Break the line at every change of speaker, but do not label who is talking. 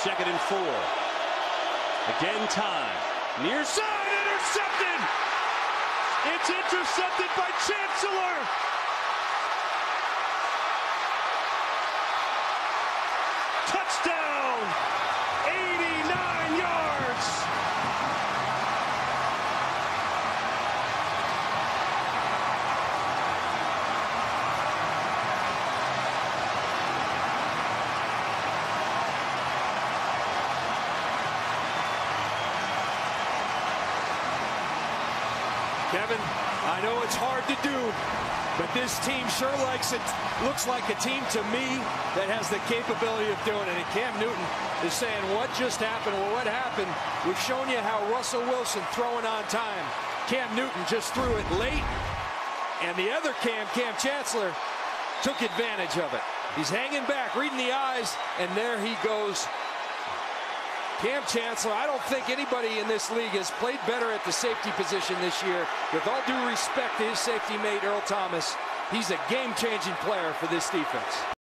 2nd and 4. Again time. Near side, intercepted! It's intercepted by Chancellor! Touchdown! 89 yards!
Kevin, I know it's hard to do, but this team sure likes it. Looks like a team to me that has the capability of doing it. And Cam Newton is saying, what just happened? Well, what happened? We've shown you how Russell Wilson throwing on time. Cam Newton just threw it late, and the other Cam Chancellor, took advantage of it. He's hanging back, reading the eyes, and there he goes. Cam Chancellor, I don't think anybody in this league has played better at the safety position this year. With all due respect to his safety mate, Earl Thomas, he's a game-changing player for this defense.